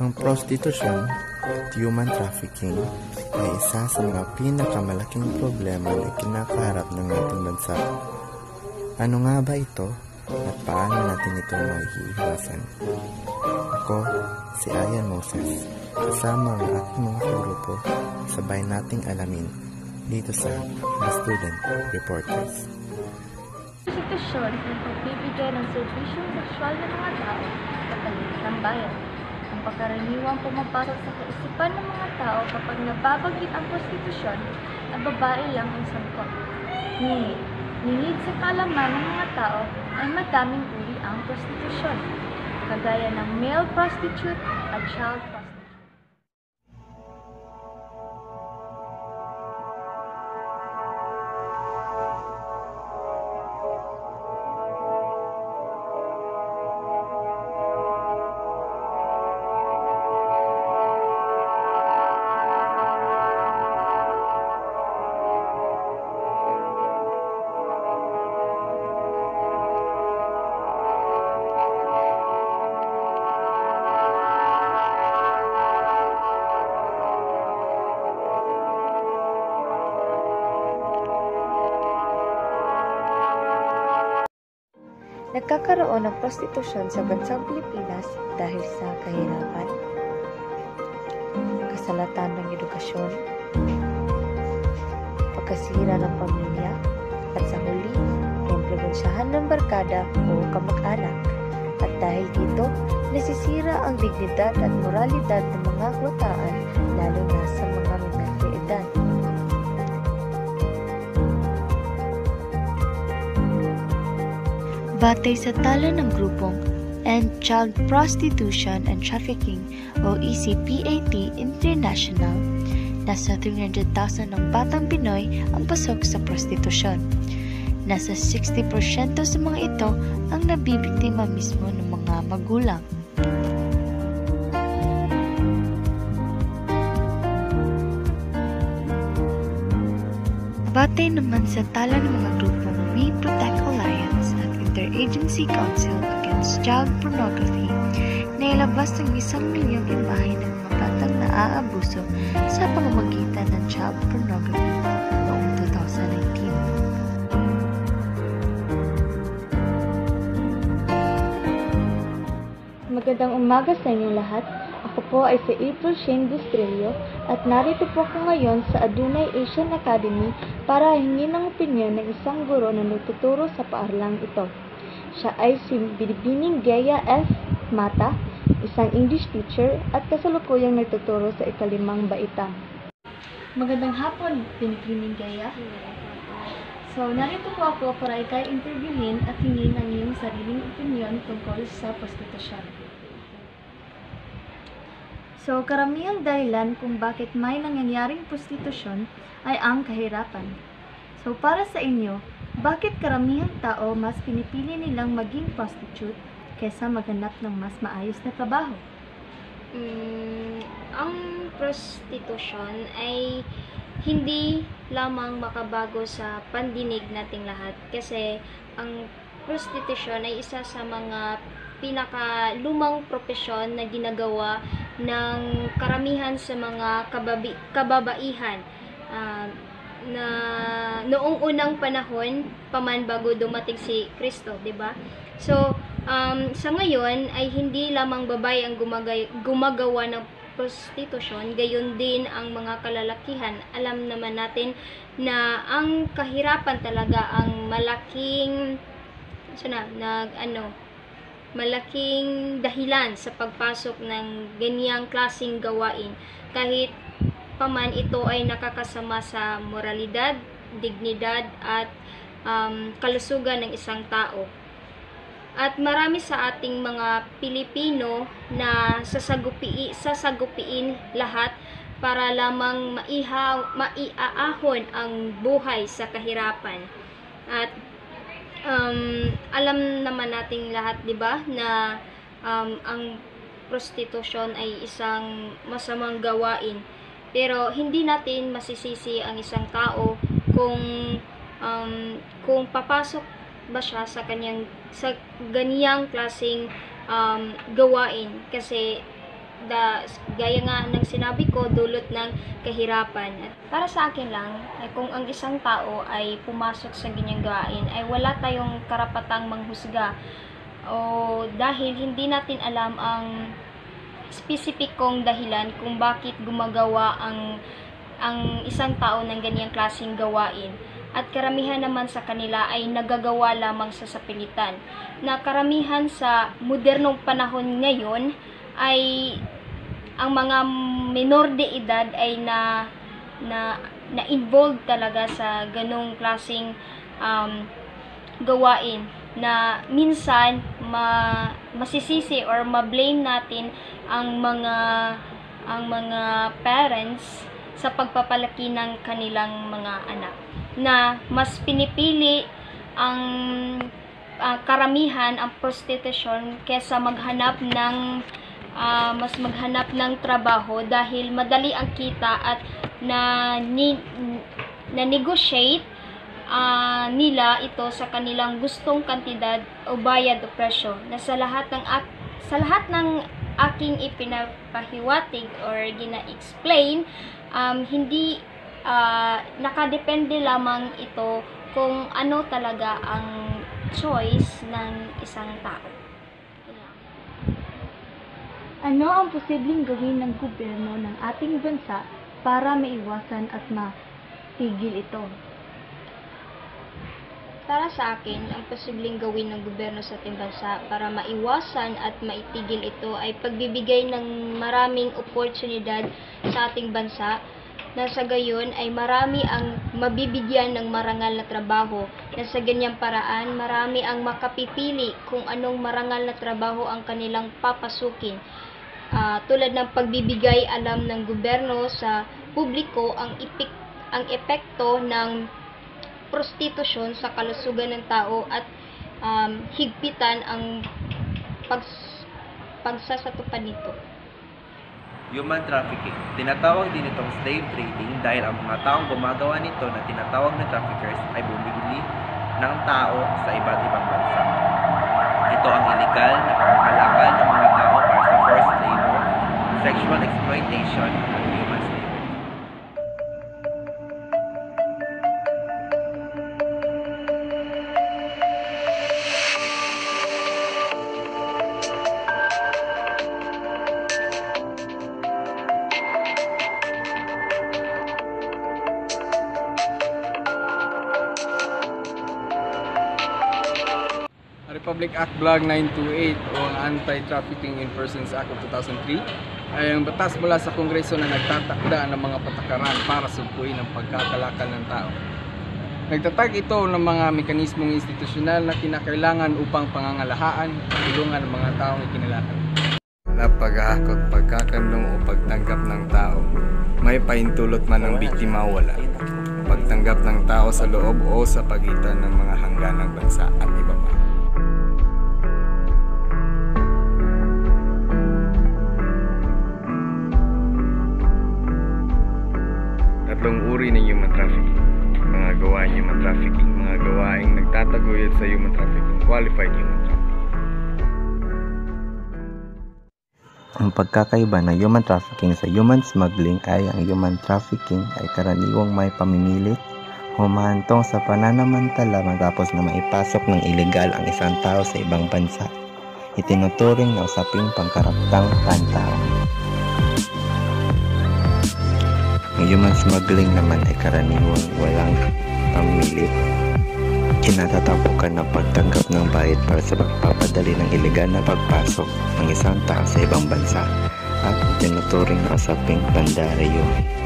Ang prostitusyon, human trafficking, ay isa sa mga pinakamalaking problema na kinakaharap ng ating bansa. Ano nga ba ito at paano natin ito maiiwasan? Ako, si Ian Moses, kasama ang aking mga grupo, sabay nating alamin dito sa The Student Reporters. Prostitusyon ay pagbibigay ng serbisyong sexual ng mga tao sa paligid ng bayan. Ang pagkaraniwang pumapasok sa kaisipan ng mga tao kapag nababanggit ang prostitusyon ay babae lang ang sangkot. Ngunit, ningid sa kaalaman ng mga tao ay madaming uri ang prostitusyon, kagaya ng male prostitute at child prostitute. Nagkakaroon ng prostitusyon sa bansang Pilipinas dahil sa kahirapan, kasalatan ng edukasyon, pagkasira ng pamilya, at sa huli, impluwensyahan ng barkada o kamag-anak. At dahil dito, nasisira ang dignidad at moralidad ng mga kabataan, lalo na sa mga menor de edad. Batay sa tala ng grupong End Child Prostitution and Trafficking o ECPAT International, nasa 300,000 ng batang Pinoy ang pasok sa prostitusyon. Nasa 60% sa mga ito ang nabibiktima mismo ng mga magulang. Batay naman sa tala ng mga grupong We Protect Alliance at Interagency Council Against Child Pornography, nailabas ng 1 milyong imahe ng mga batang naaabuso sa pamamagitan ng child pornography noong 2019. Magandang umaga sa inyong lahat. Ako po ay si April Shane Bustrillo at narito po ako ngayon sa Adunay Asian Academy para hingin ng opinyon ng isang guro na nagtuturo sa paaralang ito. Siya ay si Binibining Gaya F. Mata, isang English teacher at kasalukuyang nagtuturo sa ikalimang baitang. Magandang hapon, Binibining Gaya. So, narito po ako para ikay interviewin at hingin ang iyong sariling opinyon tungkol sa prostitusyon. So, karamihang dahilan kung bakit may nangyayaring prostitusyon ay ang kahirapan. So, para sa inyo, bakit karamihang tao mas pinipili nilang maging prostitute kaysa maghanap ng mas maayos na trabaho? Ang prostitusyon ay hindi lamang makabago sa pandinig nating lahat kasi ang prostitusyon ay isa sa mga pinakalumang propesyon na ginagawa ng karamihan sa mga kababaihan na noong unang panahon paman bago dumating si Kristo, 'di ba? So, sa ngayon ay hindi lamang babae ang gumagawa ng prostitusyon, gayon din ang mga kalalakihan. Alam naman natin na ang kahirapan talaga ang malaking malaking dahilan sa pagpasok ng ganyang klaseng gawain, kahit paman ito ay nakakasama sa moralidad, dignidad at kalusugan ng isang tao. At marami sa ating mga Pilipino na sasagupiin lahat para lamang maiaahon ang buhay sa kahirapan. At alam naman nating lahat, 'di ba, na ang prostitusyon ay isang masamang gawain. Pero hindi natin masisisi ang isang tao kung papasok ba siya sa ganiyang klaseng gawain, kasi gaya nga ng sinabi ko, dulot ng kahirapan. At para sa akin lang, ay kung ang isang tao ay pumasok sa ganyang gawain, ay wala tayong karapatang manghusga. O dahil hindi natin alam ang spesipikong dahilan kung bakit gumagawa ang isang tao ng ganyang klaseng gawain. At karamihan naman sa kanila ay nagagawa lamang sa sapilitan. Na karamihan sa modernong panahon ngayon ay ang mga minor de edad ay na-involved talaga sa ganong klaseng gawain, na minsan masisisi or ma-blame natin ang mga parents sa pagpapalaki ng kanilang mga anak, na mas pinipili ang karamihan ang prostitution kesa maghanap ng trabaho, dahil madali ang kita at na negotiate nila ito sa kanilang gustong kantidad o bayad o presyo, na sa lahat ng aking ipinapahiwatig or gina-explain, hindi nakadepende lamang ito kung ano talaga ang choice ng isang tao. Ano ang posibleng gawin ng gobyerno ng ating bansa para maiwasan at matigil ito? Para sa akin, ang posibleng gawin ng gobyerno sa ating bansa para maiwasan at maitigil ito ay pagbibigay ng maraming oportunidad sa ating bansa, na sa gayon ay marami ang mabibigyan ng marangal na trabaho, na sa ganyang paraan marami ang makapipili kung anong marangal na trabaho ang kanilang papasukin. Tulad ng pagbibigay alam ng gobyerno sa publiko ang epekto ng prostitusyon sa kalusugan ng tao, at higpitan ang pagsasatupad nito. Human trafficking. Tinatawag din itong slave trading dahil ang mga taong gumagawa nito na tinatawag na traffickers ay bumibili ng tao sa iba't ibang bansa. Ito ang illegal na pangkalakal ng mga tao para sa forced labor, sexual exploitation, at human slavery. Republic Act Blog 928 o ang Anti-Trafficking in Persons Act of 2003 ay ang batas mula sa Kongreso na nagtatakda ng mga patakaran para sugpuin ang pagkakalakal ng tao. Nagtatag ito ng mga mekanismong institusyonal na kinakailangan upang pangangalahaan at tulungan ang mga taong ikinalakal. Na paghahakot, pagkakandong o pagtanggap ng tao, may pahintulot man ng biktima o wala. Pagtanggap ng tao sa loob o sa pagitan ng mga hangganang bansa at iba pa. Tatlong uri ng human trafficking. Mga gawain human trafficking, mga gawaing nagtataguyod sa human trafficking, qualified human trafficking. Ang pagkakaiba ng human trafficking sa human smuggling ay ang human trafficking ay karaniwang may pamimilit, humahantong sa pananamantala matapos na maipasok ng ilegal ang isang tao sa ibang bansa. Itinuturing na usaping pangkarapatang pantao. Ang human smuggling naman ay karaniwang walang pamilit. Kinatatapukan ng pagtanggap ng bayad para sa pagpapadali ng ilegal na pagpasok ng isang tao sa ibang bansa at tinuturing na usaping pandaryo.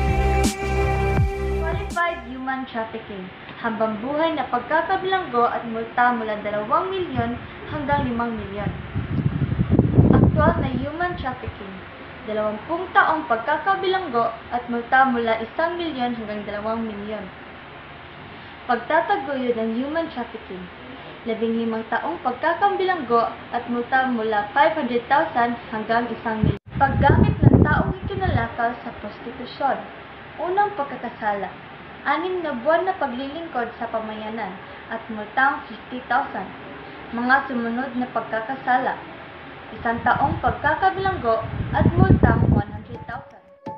Qualified human trafficking, habang buhay na pagkakabilanggo at multa mula 2 milyon hanggang 5 milyon. Aktual na human trafficking, 20 taong pagkakabilanggo at multa mula 1 milyon hanggang 2 milyon. Pagtataguyod ng human trafficking, 15 taong pagkakabilanggo at multa mula 500,000 hanggang 1 milyon. Paggamit ng taong ikinalakal sa prostitusyon, unang pagkakasala, 6 na buwan na paglilingkod sa pamayanan at multang 50,000. Mga sumunod na pagkakasala, isang taong pagkakabilanggo at multang 100,000.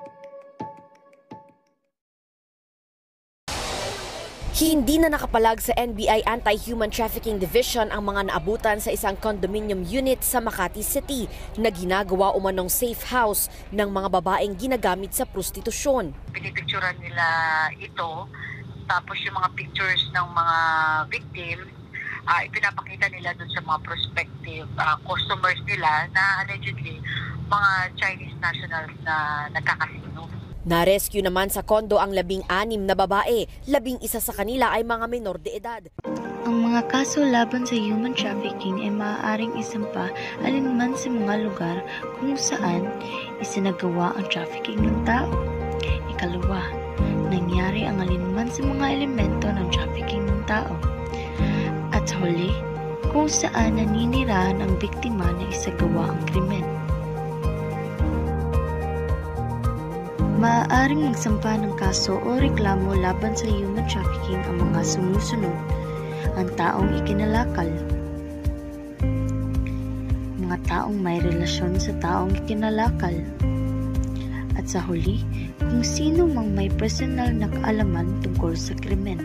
Hindi na nakapalag sa NBI Anti-Human Trafficking Division ang mga naabutan sa isang condominium unit sa Makati City na ginagawa umanong safe house ng mga babaeng ginagamit sa prostitusyon. Pinipicturan nila ito, tapos yung mga pictures ng mga victims, ipinapakita nila dun sa mga prospective customers nila na allegedly mga Chinese nationals na nagkakasino. Na-rescue naman sa kondo ang 16 na babae, 11 sa kanila ay mga menor de edad. Ang mga kaso laban sa human trafficking ay maaaring isampa alinman sa mga lugar kung saan isinagawa ang trafficking ng tao. Ikalawa, nangyari ang alinman sa mga elemento ng trafficking ng tao. At sa huli, kung saan naninirahan ang biktima na isagawa ang krimen. Maaaring magsampa ng kaso o reklamo laban sa human trafficking ang mga sumusunod, ang taong ikinalakal, mga taong may relasyon sa taong ikinalakal, at sa huli, kung sino mang may personal na kaalaman tungkol sa krimen.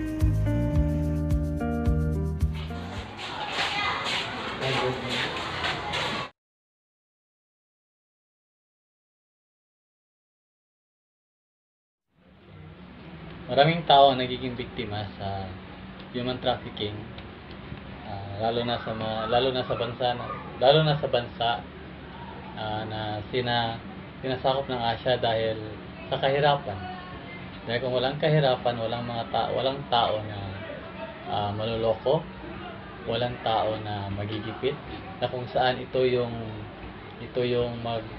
Maraming tao ang nagiging biktima sa human trafficking, lalo na sa bansa na sinasakop ng Asia dahil sa kahirapan. Dahil kung walang kahirapan, walang tao na maluloko, walang tao na magigipit, na kung saan ito yung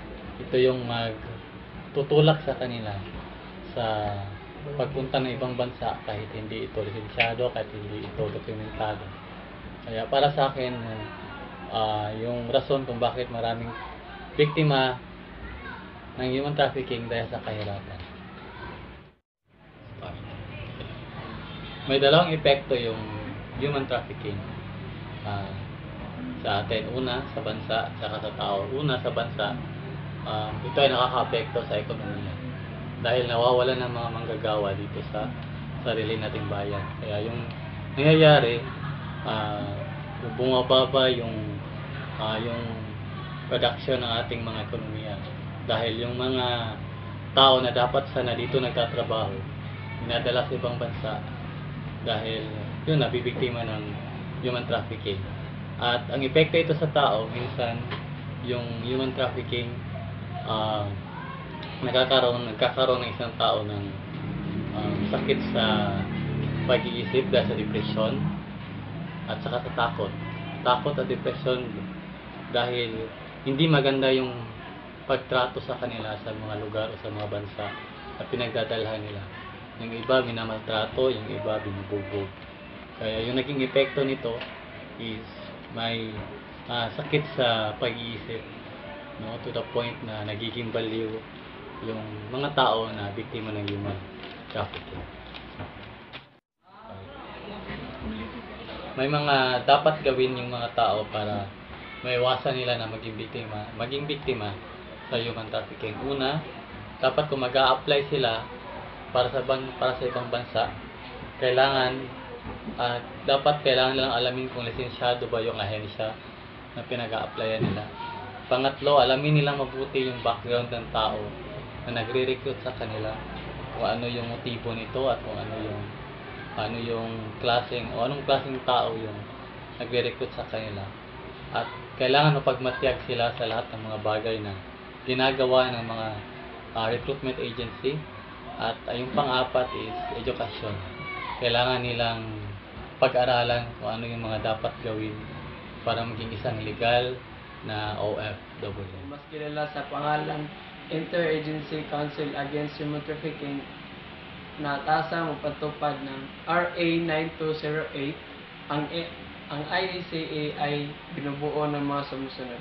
magtutulak sa kanila sa pagpunta ng ibang bansa kahit hindi ito lisensyado, kahit hindi ito dokumentado. Kaya para sa akin, yung rason kung bakit maraming biktima ng human trafficking dahil sa kahirapan. May dalawang epekto yung human trafficking sa atin. Una, sa bansa, saka sa tao. Una, sa bansa, ito ay nakaka-apekto sa ekonomiya. Dahil nawawalan ng mga manggagawa dito sa sarili nating bayan. Kaya yung nangyayari, bumababa yung production ng ating mga ekonomiya. Dahil yung mga tao na dapat sana dito nagtatrabaho, dinadala sa ibang bansa dahil yun, nabibiktima ng human trafficking. At ang epekto ito sa tao, minsan yung human trafficking, nagkakaroon ng isang tao ng sakit sa pag-iisip dahil sa depression at saka sa takot at depression dahil hindi maganda yung pagtrato sa kanila sa mga lugar o sa mga bansa at pinagdadalhan nila. Yung iba minamaltrato, yung iba binubugbog. Kaya yung naging epekto nito is may sakit sa pag-iisip, no, to the point na nagiging baliw yung mga tao na biktima ng human trafficking. May mga dapat gawin yung mga tao para maiwasan nila na maging biktima sa human trafficking. Una, dapat kung mag-a-apply sila para sa ibang bansa, kailangan nilang alamin kung lisensyado ba yung ahensya na pinag-a-applyan nila. Pangatlo, alamin nilang mabuti yung background ng tao na nagre-recruit sa kanila, kung ano yung motibo nito at kung anong klaseng tao yung nagre-recruit sa kanila. At kailangan mapagmatyag sila sa lahat ng mga bagay na ginagawa ng mga recruitment agency. At yung pang-apat is edukasyon. Kailangan nilang pag-aralan kung ano yung mga dapat gawin para maging isang legal na OFW. Mas kilala sa pangalan Interagency Council Against Human Trafficking na tasang magpatupad ng RA 9208. Ang IACA ay binubuo ng mga sumusunod.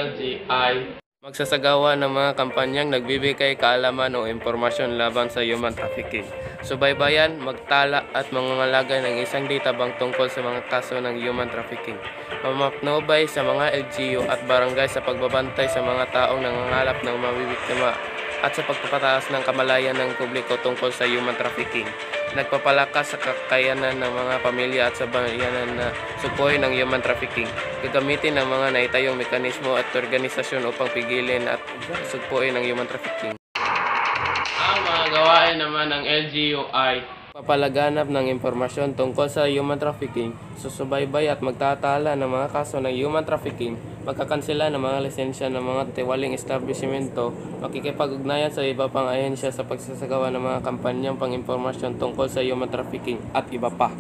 LG ay magsasagawa ng mga kampanyang nagbibigay kaalaman o impormasyon laban sa human trafficking. Subaybayan, magtala at mangangalagay ng isang databang tungkol sa mga kaso ng human trafficking. Mamapnobay sa mga LGU at barangay sa pagbabantay sa mga taong nangangalap ng mabibiktima at sa pagpapataas ng kamalayan ng publiko tungkol sa human trafficking. Nagpapalakas sa kakayanan ng mga pamilya at sa bayanan na supoy ng human trafficking. Gagamitin ng mga naitayong mekanismo at organisasyon upang pigilin at supoy ng human trafficking. Ang mga gawain naman ng LGU ay papalaganap ng impormasyon tungkol sa human trafficking, susubaybay at magtatala ng mga kaso ng human trafficking, magkakansela ng mga lisensya ng mga tiwaling establishmento, makikipag-ugnayan sa iba pang ahensya sa pagsasagawa ng mga kampanyang pang-impormasyon tungkol sa human trafficking at iba pa.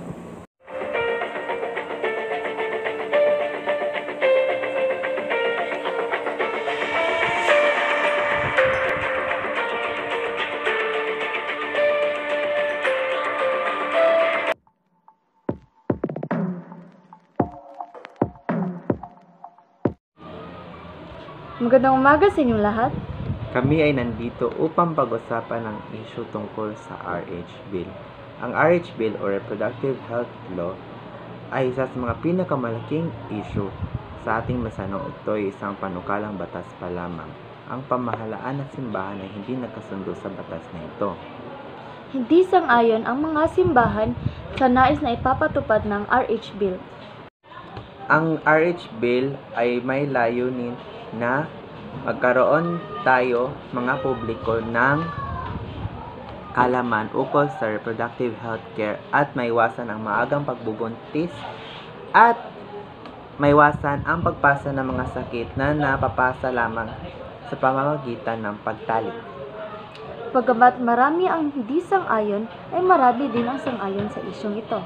Magandang umaga sa inyong lahat. Kami ay nandito upang pag-usapan ang issue tungkol sa RH Bill. Ang RH Bill o Reproductive Health Law ay isa sa mga pinakamalaking issue sa ating masano. Ito ay isang panukalang batas pa lamang. Ang pamahalaan at simbahan ay hindi nagkasundo sa batas na ito. Hindi sang-ayon ang mga simbahan sa nais na ipapatupad ng RH Bill. Ang RH Bill ay may layunin na magkaroon tayo mga publiko ng kaalaman ukol sa reproductive health care at maiwasan ang maagang pagbubuntis at maiwasan ang pagpasa ng mga sakit na napapasa lamang sa pamamagitan ng pagtalik. Bagamat marami ang hindi sang-ayon, ay marami din ang sang-ayon sa isyong ito.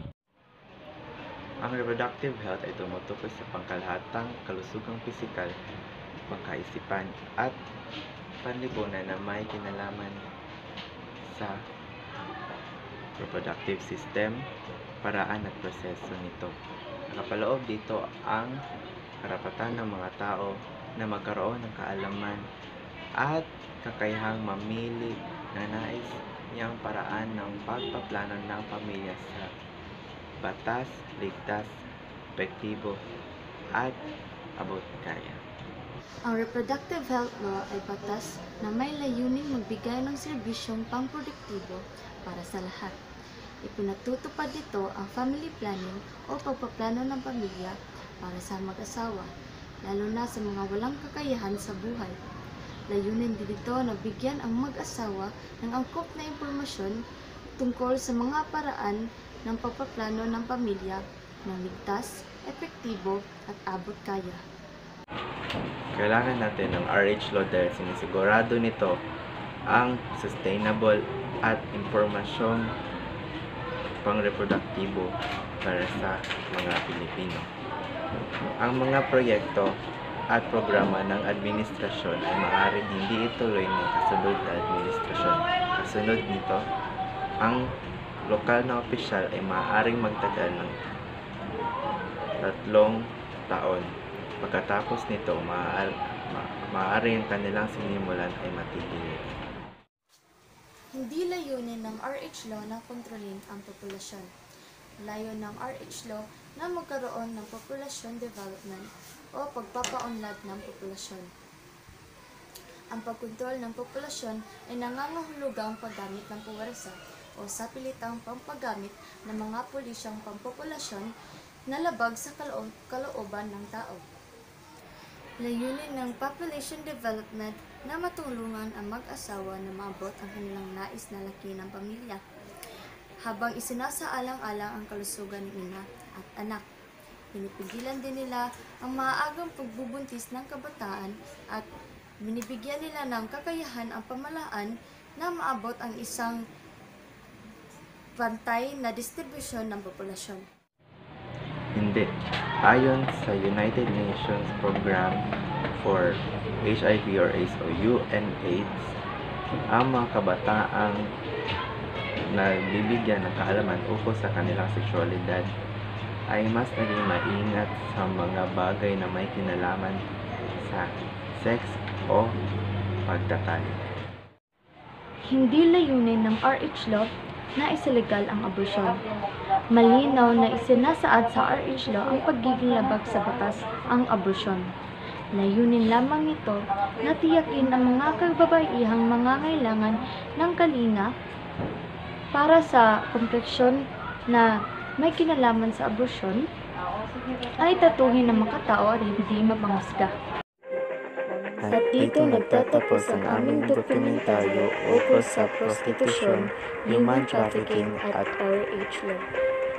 Ang reproductive health ay tumutukoy sa pangkalahatang kalusugang pisikal, pangkaisipan at panlipunan na may kinalaman sa reproductive system, paraan at proseso nito. Nakapaloob dito ang karapatan ng mga tao na magkaroon ng kaalaman at kakayahang mamili na nais niyang paraan ng pagpaplano ng pamilya sa batas, ligtas, epektibo, at abot kaya. Ang Reproductive Health Law ay batas na may layuning magbigay ng serbisyong pangproduktibo para sa lahat. Ipinatutupad nito ang family planning o pagpaplano ng pamilya para sa mag-asawa, lalo na sa mga walang kakayahan sa buhay. Layunin din ito na bigyan ang mag-asawa ng angkop na impormasyon tungkol sa mga paraan ng pagpaplano ng pamilya ng ligtas, epektibo at abot kaya. Kailangan natin ng RH Law dahil sinisigurado nito ang sustainable at impormasyong pangreproduktibo para sa mga Pilipino. Ang mga proyekto at programa ng administrasyon ay maaaring hindi ituloy ng kasunod na administrasyon. Kasunod nito, ang lokal na opisyal ay maaaring magtagal ng 3 taon. Pagkatapos nito, maaaring ang kanilang sinimulan ay matigil. Hindi layunin ng RH Law na kontrolin ang populasyon. Layon ng RH Law na magkaroon ng population development o pagpapaunlad ng populasyon. Ang pagkontrol ng populasyon ay nangangahulugang paggamit ng puwersa o sapilitang pampagamit ng mga pulisyang pampopulasyon na labag sa kalooban ng tao. Layunin ng population development na matulungan ang mag-asawa na maabot ang kanilang nais na laki ng pamilya, habang isinasaalang-alang ang kalusugan ng ina at anak. Pinipigilan din nila ang maagang pagbubuntis ng kabataan at binibigyan nila ng kakayahan ang pamahalaan na maabot ang isang pantay na distribusyon ng populasyon. Hindi. Ayon sa United Nations Program for HIV or AIDS o UNAIDS, ang mga kabataang nagbibigyan ng kaalaman ukol sa kanilang sexualidad ay mas naging maingat sa mga bagay na may kinalaman sa sex o pagtatalik. Hindi layunin ng RH Law na isalegal ang aborsyon. Malinaw na isinasaad sa RH Law ang pagiging labag sa batas ang aborsyon. Layunin lamang nito na tiyakin ang mga kababaihang mangangailangan ng kalinga para sa kompleksyon na may kinalaman sa aborsyon ay tatuhin ng makatao at hindi mapanghusga. At dito nagtatapos ang aming dokumentaryo ukol sa prostitusyon, human trafficking at RH Law.